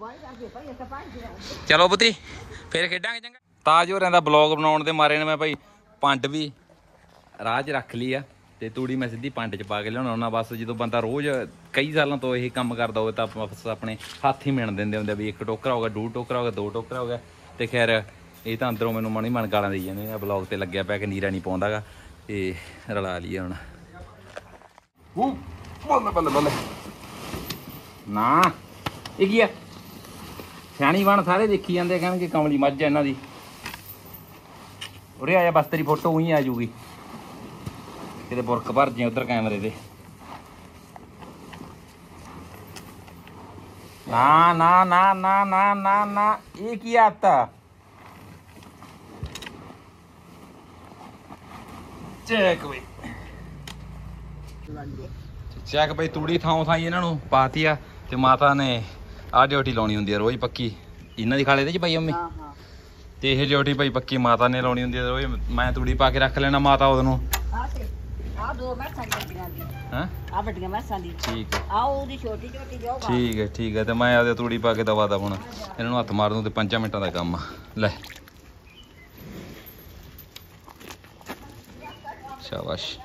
ਚਲੋ ਪੁੱਤਰੀ ਫੇਰ ਖੇਡਾਂਗੇ ਚੰਗਾ। ਤਾਜ ਹੋਰਾਂ ਦਾ ਬਲੌਗ ਬਣਾਉਣ ਦੇ ਮਾਰੇ ਨੇ ਮੈਂ ਭਾਈ ਪੰਡ ਵੀ ਰਾਹ 'ਚ ਰੱਖ ਲਈ ਆ ਤੇ ਤੂੜੀ ਮੈਂ ਸਿੱਧੀ ਪੰਡ 'ਚ ਪਾ ਕੇ ਲਿਆਉਣਾ ਹੁੰਦਾ। ਬਸ ਜਦੋਂ ਬੰਦਾ ਰੋਜ਼ ਕਈ ਸਾਲਾਂ ਤੋਂ ਇਹ ਕੰਮ ਕਰਦਾ ਹੋਵੇ ਤਾਂ ਬਸ ਆਪਣੇ ਹੱਥ ਹੀ ਮਿਣ ਦਿੰਦੇ ਹੁੰਦੇ ਵੀ ਇੱਕ ਟੋਕਰਾ ਹੋ ਗਿਆ, ਦੋ ਟੋਕਰਾ ਹੋ ਗਿਆ, ਦੋ ਟੋਕਰਾ ਹੋ ਗਿਆ। ਤੇ ਖੈਰ ਇਹ ਤਾਂ ਅੰਦਰੋਂ ਮੈਨੂੰ ਮਨ ਹੀ ਮਨ ਗਾਲਾਂ ਦੇਈ ਜਾਂਦੇ ਆ। ਬਲੌਗ ਤੇ ਲੱਗਿਆ ਪਿਆ ਕਿ ਨੀਰਾ ਨਹੀਂ ਪਾਉਂਦਾ ਗਾ ਤੇ ਰਲਾ ਲਈਏ ਹੁਣ। ਬੱਲੇ ਬੱਲੇ ਬੱਲੇ ਨਾ ਇਹ ਕੀ ਆ? ਸਿਆਣੀ ਬਣ, ਸਾਰੇ ਦੇਖੀ ਜਾਂਦੇ ਕਹਿਣਗੇ ਕਮਲੀ ਮੱਝ ਆ ਇਹਨਾਂ ਦੀ। ਉਰੇ ਆਇਆ ਬਸ ਤੇਰੀ ਫੋਟੋ ਉਹੀ ਆ ਜੂਗੀ ਕਿਤੇ ਬੁਰਕ ਭਰ ਜੇ ਉਧਰ ਕੈਮਰੇ ਦੇ। ਨਾ ਨਾ ਨਾ ਨਾ ਨਾ ਨਾ ਨਾ ਇਹ ਕੀ ਆਤਾ? ਚੈੱਕ ਬਈ, ਚੈੱਕ ਬਈ। ਤੂੜੀ ਥਾਂ ਥਾਂ ਇਹਨਾਂ ਨੂੰ ਪਾਤੀ ਆ ਤੇ ਮਾਤਾ ਨੇ ਆਹ ਡਿਊਟੀ ਲਾਉਣੀ ਹੁੰਦੀ ਆ ਰੋਜ਼ ਪੱਕੀ। ਇਹਨਾਂ ਦੀ ਖਾਲੇ ਤੇ ਚ ਭਾਈ ਮੰਮੀ ਤੇ ਇਹ ਡਿਊਟੀ ਭਾਈ ਪੱਕੀ ਮਾਤਾ ਨੇ ਲਾਉਣੀ ਹੁੰਦੀ ਆ ਰੋਜ਼। ਮੈਂ ਤੂੜੀ ਪਾ ਕੇ ਰੱਖ ਲੈਣਾ ਮਾਤਾ ਉਹਦੇ ਨੂੰ। ਆ ਦੋ ਮੈਸਾਂ ਦੀਆਂ ਹਾਂ ਆ ਵੱਡੀਆਂ ਮੈਸਾਂ ਦੀ। ਠੀਕ ਹੈ। ਆ ਉਹਦੀ ਛੋਟੀ ਛੋਟੀ ਜੋ। ਠੀਕ ਹੈ ਠੀਕ ਹੈ। ਤੇ ਮੈਂ ਆਪਦੇ ਤੂੜੀ ਪਾ ਕੇ ਦਵਾ ਦਾ ਹੁਣ ਇਹਨਾਂ ਨੂੰ ਹੱਥ ਮਾਰ ਦੂੰ ਤੇ ਪੰਜਾਂ ਮਿੰਟਾਂ ਦਾ ਕੰਮ ਆ। ਲੈ ਸ਼ਾਬਾਸ਼।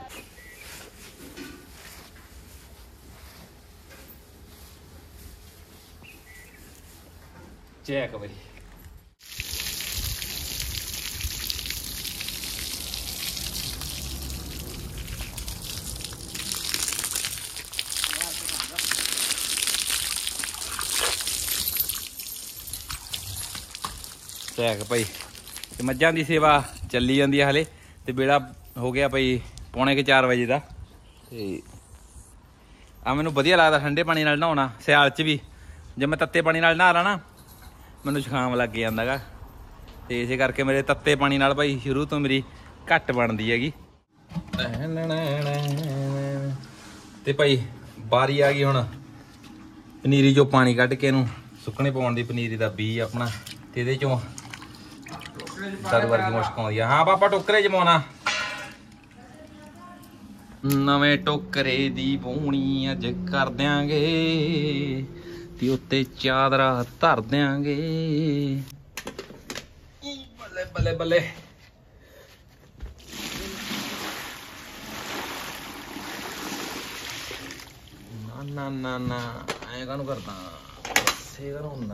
ਚੈੱਕ ਬਈ। ਚੈਕ ਭਾਈ ਤੇ ਮੱਝਾਂ ਦੀ ਸੇਵਾ ਚੱਲੀ ਜਾਂਦੀ ਆ ਹਲੇ ਤੇ ਵੇਲਾ ਹੋ ਗਿਆ ਭਾਈ ਪੌਣੇ ਕੁ ਚਾਰ ਵਜੇ ਦਾ। ਤੇ ਆ ਮੈਨੂੰ ਵਧੀਆ ਲੱਗਦਾ ਠੰਡੇ ਪਾਣੀ ਨਾਲ ਨਹਾਉਣਾ ਸਿਆਲ 'ਚ ਵੀ। ਜੇ ਮੈਂ ਤੱਤੇ ਪਾਣੀ ਨਾਲ ਨਹਾ ਲਾ ਨਾ ਮੈਨੂੰ ਜ਼ੁਕਾਮ ਲੱਗ ਜਾਂਦਾ ਗਾ ਤੇ ਇਸੇ ਕਰਕੇ ਮੇਰੇ ਤੱਤੇ ਪਾਣੀ ਨਾਲ ਭਾਈ ਸ਼ੁਰੂ ਤੋਂ ਮੇਰੀ ਘੱਟ ਬਣਦੀ ਹੈਗੀ। ਤੇ ਭਾਈ ਵਾਰੀ ਆ ਗਈ ਹੁਣ ਪਨੀਰੀ ਚੋਂ ਪਾਣੀ ਕੱਢ ਕੇ ਇਹਨੂੰ ਸੁੱਕਣੇ ਪਾਉਣ ਦੀ। ਪਨੀਰੀ ਦਾ ਬੀਜ ਆਪਣਾ ਤੇ ਇਹਦੇ ਚੋਂ ਦਰ ਵਰਗੀ ਮੁਸ਼ਕ ਆਉਂਦੀ ਆ। ਹਾਂ ਪਾਪਾ ਟੋਕਰੇ ਜਮਾਉਣਾ ਨਵੇਂ ਟੋਕਰੇ ਦੀ ਪੂਣੀ ਅੱਜ ਕਰ ਦਿਆਂਗੇ ਤੇ ਉੱਤੇ ਚਾਦਰਾ ਧਰ ਦਿਆਂਗੇ। ਬੱਲੇ ਬੱਲੇ ਬੱਲੇ ਨਾ ਨਾ ਨਾ ਐਂ ਕਾਹਨੂੰ ਕਰਦਾ ਸੇ ਕਰ ਹੁੰਦਾ।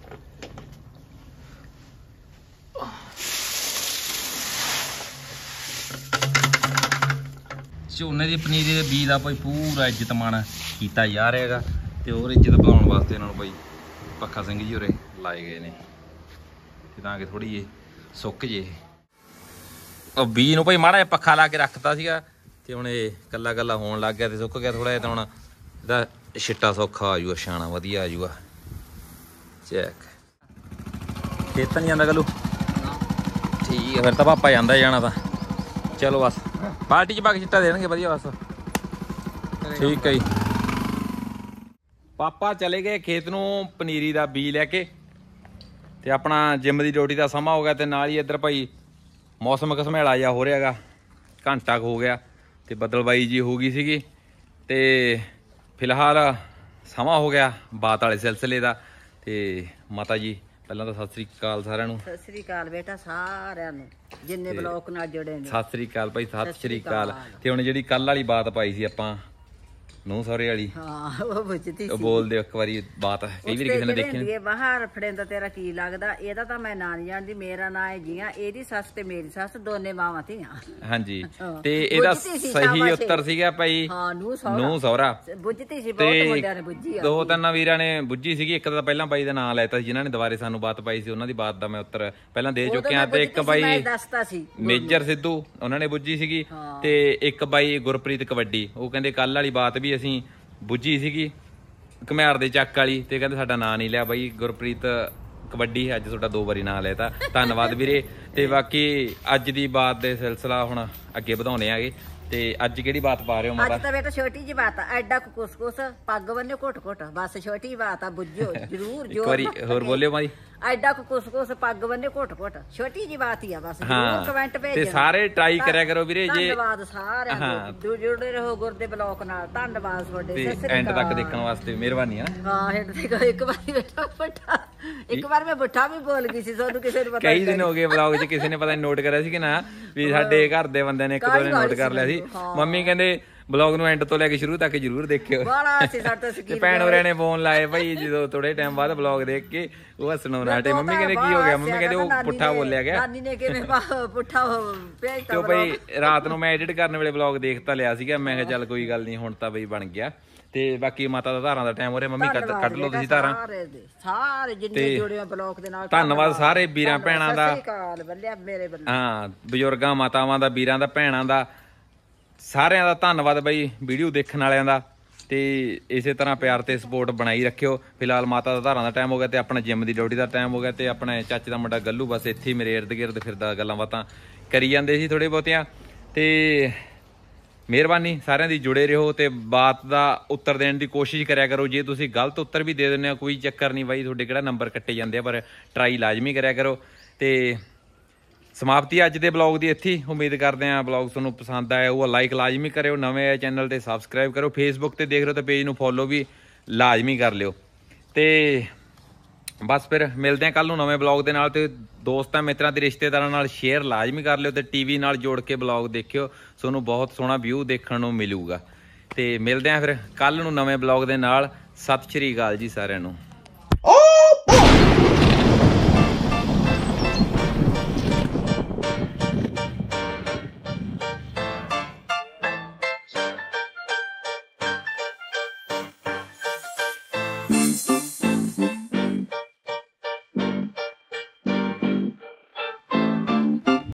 ਝੋਨੇ ਦੀ ਪਨੀਰੀ ਦੇ ਬੀਜ ਦਾ ਭਾਈ ਪੂਰਾ ਇੱਜ਼ਤ ਮਾਣ ਕੀਤਾ ਜਾ ਰਿਹਾ ਹੈਗਾ ਤੇ ਹੋਰ ਇੱਜ਼ਤ ਵਧਾਉਣ ਵਾਸਤੇ ਇਹਨਾਂ ਨੂੰ ਭਾਈ ਪੱਖਾ ਸਿੰਘ ਜੀ ਉਰੇ ਲਾਏ ਗਏ ਨੇ ਤੇ ਤਾਂ ਕਿ ਥੋੜੀ ਜਿਹੀ ਸੁੱਕ ਜੇ। ਉਹ ਬੀਜ ਨੂੰ ਭਾਈ ਮਾੜਾ ਜਿਹਾ ਪੱਖਾ ਲਾ ਕੇ ਰੱਖਤਾ ਸੀਗਾ ਤੇ ਹੁਣ ਇਹ ਕੱਲਾ ਕੱਲਾ ਹੋਣ ਲੱਗ ਗਿਆ ਤੇ ਸੁੱਕ ਗਿਆ ਥੋੜਾ ਜਿਹਾ। ਤਾਂ ਹੁਣ ਇਹਦਾ ਛਿੱਟਾ ਸੌਖਾ ਆ ਜੂਗਾ, ਛਾਣਾ ਵਧੀਆ ਆ ਜੂਗਾ। ਚੈੱਕ ਖੇਤ ਨਹੀਂ ਜਾਂਦਾ ਗੱਲੂ ਠੀਕ ਹੈ ਫਿਰ ਤਾਂ ਪਾਪਾ ਜਾਂਦਾ ਜਾਣਾ ਤਾਂ ਚਲੋ ਬਸ ਪਾਰਟੀ 'ਚ ਪਾ ਕੇ ਛਿੱਟਾ ਦੇਣਗੇ ਵਧੀਆ ਬਸ ਠੀਕ ਹੈ ਜੀ। ਪਾਪਾ ਚਲੇ ਗਏ ਖੇਤ ਨੂੰ ਪਨੀਰੀ ਦਾ ਬੀਜ ਲੈ ਕੇ ਤੇ ਆਪਣਾ ਜਿੰਮ ਦੀ ਡਿਊਟੀ ਦਾ ਸਮਾਂ ਹੋ ਗਿਆ ਤੇ ਨਾਲ ਹੀ ਇੱਧਰ ਭਾਈ ਮੌਸਮ ਘਸਮੈਲਾ ਜਿਹਾ ਹੋ ਰਿਹਾ ਹੈਗਾ। ਘੰਟਾ ਕੁ ਹੋ ਗਿਆ ਤੇ ਬੱਦਲਬਾਈ ਜੀ ਹੋ ਗਈ ਸੀਗੀ ਤੇ ਫਿਲਹਾਲ ਸਮਾਂ ਹੋ ਗਿਆ ਬਾਤ ਵਾਲੇ ਸਿਲਸਿਲੇ ਦਾ। ਤੇ ਮਾਤਾ ਜੀ ਪਹਿਲਾਂ ਤਾਂ ਸਤਿ ਸ੍ਰੀ ਅਕਾਲ ਸਾਰਿਆਂ ਨੂੰ। ਸਤਿ ਸ੍ਰੀ ਅਕਾਲ ਬੇਟਾ ਸਾਰਿਆਂ ਨੂੰ ਜਿੰਨੇ ਬਲੌਕ ਨਾਲ ਜੁੜੇ ਨੇ। ਸਤਿ ਸ੍ਰੀ ਅਕਾਲ ਭਾਈ ਸਤਿ ਸ੍ਰੀ ਅਕਾਲ। ਤੇ ਹੁਣ ਜਿਹੜੀ ਕੱਲ ਵਾਲੀ ਬਾਤ ਪਾਈ ਸੀ ਆਪਾਂ ਨੂੰ ਸਹੁਰੇ ਵਾਲੀ ਹਾਂ ਉਹ ਬੁੱਝਦੀ ਉਹ ਬੋਲਦੇ ਇੱਕ ਵਾਰੀ ਬਾਤ ਕਈ ਵਾਰੀ ਕਿਸੇ ਨੇ ਦੇਖੀ ਨਹੀਂ। ਬਾਹਰ ਫੜਿੰਦਾ ਤੇਰਾ ਕੀ ਲੱਗਦਾ? ਇਹਦਾ ਤਾਂ ਮੈਂ ਨਾਂ ਨਹੀਂ ਜਾਣਦੀ। ਮੇਰਾ ਨਾਂ ਹੈ ਜੀਆਂ, ਇਹਦੀ ਸੱਸ ਤੇ ਮੇਰੀ ਸੱਸ ਦੋਨੇ ਮਾਵਾਂ ਧੀਆਂ। ਹਾਂਜੀ ਤੇ ਇਹਦਾ ਸਹੀ ਉੱਤਰ ਸੀਗਾ ਭਾਈ ਨੂੰ ਸਹੁਰਾ। ਬੁੱਝਤੀ ਸੀ ਬਹੁਤ ਮੁੰਡਿਆਂ ਨੇ ਬੁੱਝੀ ਆ। ਦੋ ਤਿੰਨ ਵੀਰਾਂ ਨੇ ਬੁੱਝੀ ਸੀਗੀ। ਇੱਕ ਤਾਂ ਪਹਿਲਾਂ ਬਾਈ ਦਾ ਨਾਂ ਲੈਤਾ ਸੀ ਜਿਨ੍ਹਾਂ ਨੇ ਦੁਬਾਰੇ ਸਾਨੂੰ ਬਾਤ ਪਾਈ ਸੀ ਉਹਨਾਂ ਦੀ ਬਾਤ ਦਾ ਮੈਂ ਉੱਤਰ ਪਹਿਲਾਂ ਦੇ ਚੁੱਕਿਆ। ਤੇ ਇੱਕ ਬਾਈ ਦੱਸਤਾ ਸੀ ਮੇਜਰ ਸਿੱਧੂ ਉਹਨਾਂ ਨੇ ਬੁੱਝੀ ਸੀਗੀ ਤੇ ਇੱਕ ਬਾਈ ਗੁਰਪ੍ਰੀਤ ਕਬੱਡੀ ਉਹ ਕਹਿੰਦੇ ਕੱਲ ਵਾਲੀ ਬਾਤ ਵੀ ਅਸੀਂ ਬੁੱਝੀ ਸੀਗੀ ਘੁਮਿਆਰ ਦੇ ਚੱਕ ਵਾਲੀ ਤੇ ਕਹਿੰਦੇ ਸਾਡਾ ਨਾਂ ਨਹੀਂ ਲਿਆ ਬਾਈ ਗੁਰਪ੍ਰੀਤ ਕਬੱਡੀ ਅੱਜ ਤੁਹਾਡਾ ਦੋ ਵਾਰੀ ਨਾਂ ਲਿਆ ਤਾਂ ਧੰਨਵਾਦ ਵੀਰੇ। ਤੇ ਬਾਕੀ ਅੱਜ ਦੀ ਬਾਤ ਦੇ ਸਿਲਸਿਲਾ ਹੁਣ ਅੱਗੇ ਵਧਾਉਣੇ ਆਗੇ। ਤੇ ਅੱਜ ਕਿਹੜੀ ਬਾਤ ਪਾ ਰਹੇ ਹੋ ਮਾਤਾ? ਅੱਜ ਤਾਂ ਬੇਟਾ ਛੋਟੀ ਜਿਹੀ ਬਾਤ ਆ। ਐਡਾ ਕੁਸ ਕੁਸ ਪੱਗ ਬੰਨੇ ਘੁੱਟ ਘੁੱਟ ਬਸ ਛੋਟੀ ਬਾਤ ਆ ਬੁੱਝਿਓ ਜਰੂਰ। ਇੱਕ ਵਾਰੀ ਹੋਰ ਬੋਲਿਓ ਮਾਰੀ। ਐਡਾ ਕੁਸ ਕੁਸ ਪੱਗ ਬੰਨੇ ਘੁੱਟ ਘੁੱਟ ਛੋਟੀ ਜਿਹੀ ਬਾਤ ਹੀ ਆ ਬਸ। ਜਰੂਰ ਕਮੈਂਟ ਭੇਜੋ ਤੇ ਸਾਰੇ ਟਰਾਈ ਕਰਿਆ ਕਰੋ ਵੀਰੇ। ਜੇ ਧੰਨਵਾਦ ਸਾਰਿਆਂ ਨੂੰ ਜੁੜੇ ਰਹੋ ਗੁਰਦੇ ਬਲੌਕ ਨਾਲ। ਧੰਨਵਾਦ ਤੁਹਾਡੇ ਐਂਡ ਤੱਕ ਦੇਖਣ ਵਾਸਤੇ ਮਿਹਰਬਾਨੀ ਆ। ਹਾਂ ਐਂਡ ਤੱਕ ਇੱਕ ਵਾਰੀ ਬੇਟਾ ਬੱਠਾ ਇੱਕ ਵਾਰ ਮੈਂ ਬੱਠਾ ਵੀ ਬੋਲ ਗਈ ਸੀ ਤੁਹਾਨੂੰ ਕਿਸੇ ਨੂੰ ਪਤਾ ਕਈ ਦਿਨ ਹੋ ਗਏ ਵਲੌਗ 'ਚ ਕਿਸੇ ਨੇ ਪਤਾ ਨੋਟ ਕਰਿਆ ਸੀ ਕਿ ਨਾ ਵੀ ਸਾਡੇ ਘਰ ਦੇ ਬੰਦੇ ਨੇ ਇੱਕ ਦੋ ਨੇ ਨੋਟ ਕਰ ਲਿਆ ਸੀ। ਮੰਮੀ ਕਹਿੰਦੇ ਬਲੌਗ ਨੂੰ ਐਂਡ ਤੋਂ ਲੈ ਕੇ ਸ਼ੁਰੂ ਤੱਕ ਜਰੂਰ ਦੇਖਿਓ। ਤੇ ਭੈਣ ਹੋਰਾਂ ਨੇ ਫੋਨ ਲਾਏ ਭਾਈ ਜਦੋਂ ਥੋੜੇ ਟਾਈਮ ਬਾਅਦ ਬਲੌਗ ਦੇਖ ਕੇ ਉਹ ਹੱਸਣ ਹਟੇ। ਮੰਮੀ ਕਹਿੰਦੇ ਕੀ ਹੋ ਗਿਆ? ਮੰਮੀ ਕਹਿੰਦੇ ਉਹ ਪੁੱਠਾ ਬੋਲਿਆ ਗਿਆ। ਨਾਨੀ ਨੇ ਕਿਵੇਂ ਪੁੱਠਾ ਭੇਜਤਾ। ਤੇ ਭਾਈ ਰਾਤ ਨੂੰ ਮੈਂ ਐਡਿਟ ਕਰਨ ਵੇਲੇ ਬਲੌਗ ਦੇਖ ਤਾਂ ਲਿਆ ਸੀਗਾ। ਮੈਂ ਕਿਹਾ ਚੱਲ ਕੋਈ ਗੱਲ ਨਹੀਂ ਹੁਣ ਤਾਂ ਬਈ ਬਣ ਗਿਆ। ਤੇ ਬਾਕੀ ਮਾਤਾ ਦਾ ਧਾਰਾਂ ਦਾ ਟਾਈਮ ਹੋ ਰਿਹਾ। ਮੰਮੀ ਕੱਢ ਲਓ ਤੁਸੀਂ ਧਾਰਾਂ ਸਾਰੇ ਜਿੰਨੇ ਜੁੜੇ ਆ ਬਲੌਗ ਦੇ ਨਾਲ। ਧੰਨਵਾਦ ਸਾਰੇ ਵੀਰਾਂ ਭੈਣਾਂ ਦਾ। ਹਾਂ ਬਜ਼ੁਰਗਾਂ ਮਾਤਾਵਾਂ ਦਾ ਵੀਰਾਂ ਦਾ ਭੈਣਾਂ ਦਾ ਸਾਰਿਆਂ ਦਾ ਧੰਨਵਾਦ ਬਾਈ ਵੀਡੀਓ ਦੇਖਣ ਵਾਲਿਆਂ ਦਾ। ਤੇ ਇਸੇ ਤਰ੍ਹਾਂ ਪਿਆਰ ਤੇ ਸਪੋਰਟ ਬਣਾਈ ਰੱਖਿਓ। ਫਿਲਹਾਲ ਮਾਤਾ ਦਾ ਧਾਰਾਂ ਦਾ ਟਾਈਮ ਹੋ ਗਿਆ ਤੇ ਆਪਣੇ ਜਿੰਮ ਦੀ ਡਿਊਟੀ ਦਾ ਟਾਈਮ ਹੋ ਗਿਆ ਤੇ ਆਪਣੇ ਚਾਚੇ ਦਾ ਮੁੰਡਾ ਗੱਲੂ ਬਸ ਇੱਥੇ ਹੀ ਮੇਰੇ ਇਰਦ ਗਿਰਦ ਫਿਰਦਾ ਗੱਲਾਂ ਬਾਤਾਂ ਕਰੀ ਜਾਂਦੇ ਸੀ ਥੋੜੇ ਬਹੁਤੀਆਂ। ਤੇ ਮਿਹਰਬਾਨੀ ਸਾਰਿਆਂ ਦੀ ਜੁੜੇ ਰਹੋ ਤੇ ਬਾਤ ਦਾ ਉੱਤਰ ਦੇਣ ਦੀ ਕੋਸ਼ਿਸ਼ ਕਰਿਆ ਕਰੋ। ਜੇ ਤੁਸੀਂ ਗਲਤ ਉੱਤਰ ਵੀ ਦੇ ਦਿੰਦੇ ਹੋ ਕੋਈ ਚੱਕਰ ਨਹੀਂ ਬਾਈ ਤੁਹਾਡੇ ਕਿਹੜਾ ਨੰਬਰ ਕੱਟੇ ਜਾਂਦੇ ਆ ਪਰ ਟਰਾਈ ਲਾਜ਼ਮੀ ਕਰਿਆ ਕਰੋ। ਤੇ ਸਮਾਪਤੀ ਅੱਜ ਦੇ ਬਲੌਗ ਦੀ ਇੱਥੇ ਉਮੀਦ ਕਰਦੇ ਹਾਂ ਬਲੌਗ ਤੁਹਾਨੂੰ ਪਸੰਦ ਆਇਆ ਉਹ ਲਾਈਕ ਲਾਜ਼ਮੀ ਕਰਿਓ। ਨਵੇਂ ਆਏ ਚੈਨਲ ਤੇ ਸਬਸਕ੍ਰਾਈਬ ਕਰੋ। ਫੇਸਬੁੱਕ ਤੇ ਦੇਖ ਰਹੇ ਹੋ ਤਾਂ ਪੇਜ ਨੂੰ ਫੋਲੋ ਵੀ ਲਾਜ਼ਮੀ ਕਰ ਲਿਓ। ਤੇ ਬਸ ਫਿਰ ਮਿਲਦੇ ਹਾਂ ਕੱਲ ਨੂੰ ਨਵੇਂ ਬਲੌਗ ਦੇ ਨਾਲ। ਤੇ ਦੋਸਤਾਂ ਮਿੱਤਰਾਂ ਤੇ ਰਿਸ਼ਤੇਦਾਰਾਂ ਨਾਲ ਸ਼ੇਅਰ ਲਾਜ਼ਮੀ ਕਰ ਲਿਓ ਤੇ ਟੀਵੀ ਨਾਲ ਜੋੜ ਕੇ ਬਲੌਗ ਦੇਖਿਓ। ਤੁਹਾਨੂੰ ਬਹੁਤ ਸੋਹਣਾ ਵਿਊ ਦੇਖਣ ਨੂੰ ਮਿਲੂਗਾ। ਤੇ ਮਿਲਦੇ ਹਾਂ ਫਿਰ ਕੱਲ ਨੂੰ ਨਵੇਂ ਬਲੌਗ ਦੇ ਨਾਲ। ਸਤਿ ਸ਼੍ਰੀ ਅਕਾਲ ਜੀ ਸਾਰਿਆਂ ਨੂੰ।